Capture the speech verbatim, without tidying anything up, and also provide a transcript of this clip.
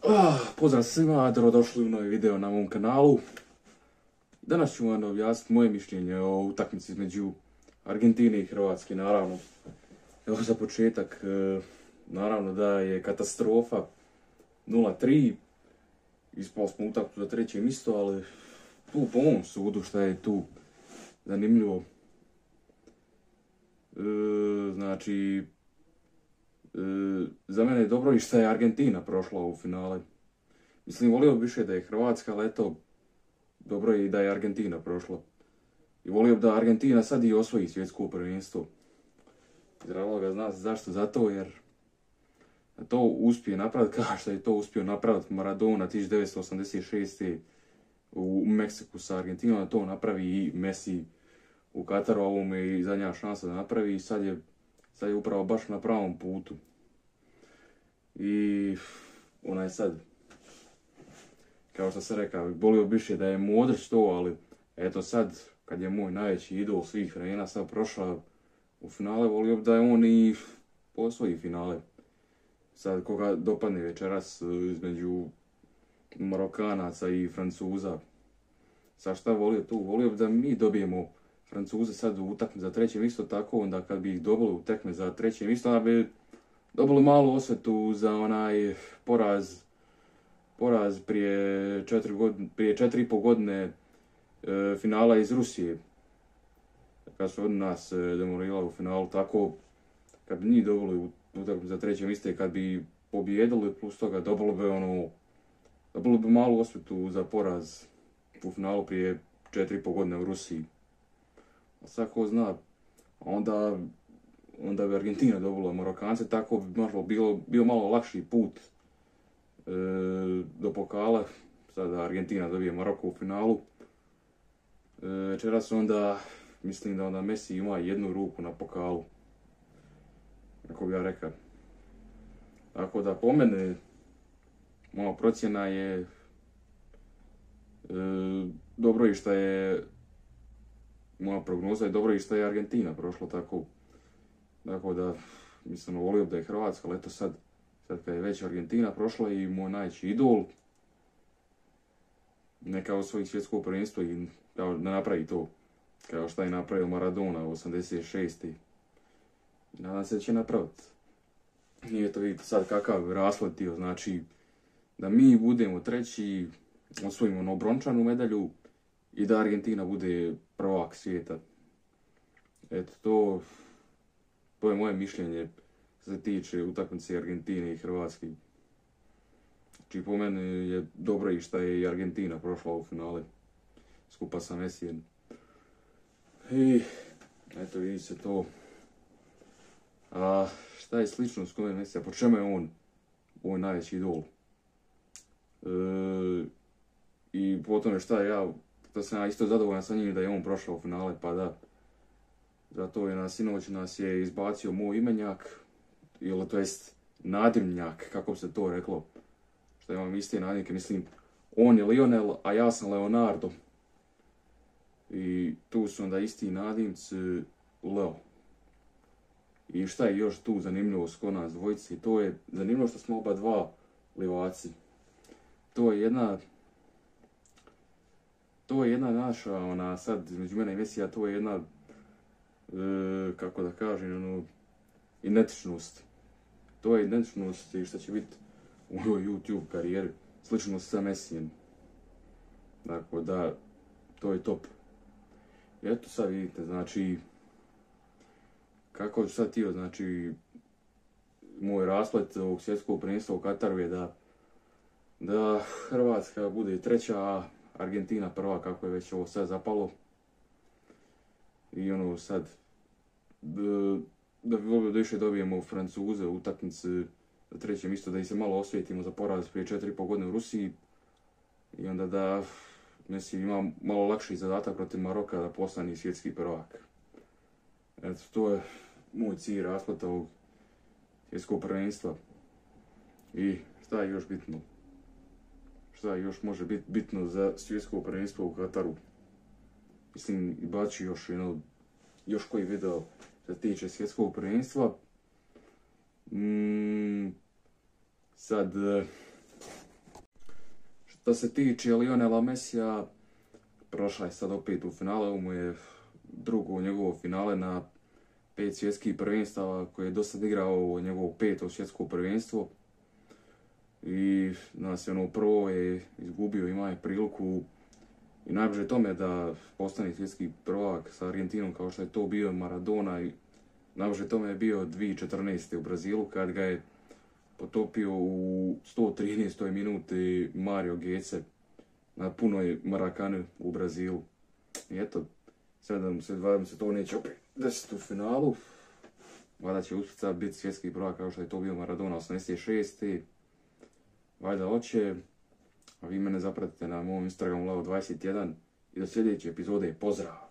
Ah, pozdrav svima, dobrodošli u novi video na mom kanalu. Danas ću vam objasniti moje mišljenje o utakmici između Argentine i Hrvatske, naravno. Evo za početak, naravno da je katastrofa nula tri. Ispali smo utakmicu za treće mjesto, ali tu po mom sudu šta je tu zanimljivo. E, znači, e, za mene je dobro i šta je Argentina prošla u finale. Mislim, volio bi više da je Hrvatska, ali eto, dobro je i da je Argentina prošla. I volio bi da Argentina sad i osvoji svjetsko prvenstvo. Iz razloga zna se zašto, zato jer to uspije napraviti kao što je to uspio napraviti Maradona tisuću devetsto osamdeset šeste. u Meksiku sa Argentinom, da to napravi i Messi u Kataru, ovome je i zadnja šansa da napravi i sad je, sad je upravo baš na pravom putu. I ona je sad, kao što sam rekao, volio bi više da je Modrić to, ali eto sad, kad je moj najveći idol svih vremena sad prošao u finale, volio bi da je on i osvoji finale. Sad koga dopadne večeras između Marokanaca i Francuza. Sad šta volio tu? Volio bi da mi dobijemo Francuze sad u utakmici za treće mjesto, tako onda kad bi ih dobili u tekme za treće mjesto, onda bi dobili malu osvetu za onaj poraz poraz prije četiri godine, prije četiri i pol godine e, finala iz Rusije. Kad su od nas e, demolirali u finalu, tako kad bi njih dobili u utakmici za treće mjesto i kad bi pobijedili, plus toga dobili bi ono dobili bi malu osvetu za poraz u finalu prije četiri i pol godine u Rusiji. A sad ko zna, onda, onda bi Argentina dobila Marokance, tako bi možda bilo, bio malo lakši put e, do pokala. Sada Argentina dobije Maroko u finalu. E, večeras onda, mislim da onda Messi ima jednu ruku na pokalu. Kako bi ja rekao. Tako da po mene, moja procjena je e, dobro i što je moja prognoza je dobro i što je Argentina prošla, tako, tako da mislim volio da je Hrvatska, ali eto sad, sad kad je već Argentina prošla i moj najveći idol neka osvoji svjetsko prvenstvo i da napravi to kao što je napravio Maradona u osamdeset šeste. Nadam se da će napraviti. I eto vidite sad kakav rasplet dio, znači da mi budemo treći, osvojimo ono brončanu medalju i da Argentina bude prvak svijeta. Eto, to, to je moje mišljenje što se tiče utakmice Argentine i Hrvatske. Znači po meni je dobro i što je i Argentina prošla u finale skupa sa Messijem. I eto vidite se to. A šta je slično s kojim Messija, po čemu je on moj najveći idol? E, I po tome šta ja, da sam ja isto zadovoljan sa njim da je on prošao u finale, pa da. Zato je na sinoć nas je izbacio moj imenjak, ili to jest nadimnjak, kako bi se to reklo. Što imam iste nadimke, mislim, on je Lionel, a ja sam Leonardo. I tu su onda isti nadimci Leo. I šta je još tu zanimljivo s kod nas dvojici, to je zanimljivo što smo oba dva livaci. To je jedna, to je jedna naša, ona sad između mene i Messija, to je jedna, e, kako da kažem, ono, identičnost. To je identičnost i što će biti u mojoj YouTube karijeri, sličnost sa Messijem. Dakle, da, to je top. I eto sad vidite, znači, kako ću sad tio, znači, moj rasplet ovog svjetskog prvenstva u Kataru je da, da Hrvatska bude treća, a Argentina prva, kako je već ovo sad zapalo. I ono sad, da, da bi volio da više dobijemo Francuze u utakmici za treće mjesto, da ih se malo osvijetimo za poraz prije četiri i pol godine u Rusiji. I onda da Messi ima malo lakši zadatak protiv Maroka da postane svjetski prvak. Eto, to je moj cilj raspleta ovog svjetskog prvenstva. I šta je još bitno? Šta još može biti bitno za svjetsko prvenstvo u Kataru? Mislim, i baći još jedno, još koji video što se tiče svjetskog prvenstva. Mm, sad, što se tiče Lionela Messija, prošla je sad opet u finale, ovo mu je drugo njegovo finale na pet svjetskih prvenstava koje je do sad igrao njegovo peto svjetsko prvenstvo. I nas je ono prvo je izgubio, ima je priliku i najbliže tome da postane svjetski prvak sa Argentinom kao što je to bio Maradona i najbliže tome je bio dvije tisuće četrnaeste. u Brazilu kad ga je potopio u sto trinaestoj minuti Mario Götze na punoj Marakani u Brazilu. I eto, sad se valjda se to neće opet desiti u finalu. Valjda će uspjeti sad biti svjetski prvak kao što je to bio Maradona osamdeset šeste. Valjda hoće. A vi mene zapratite na mom Instagramu Lavo dvadeset jedan i do sljedeće epizode. Pozdrav!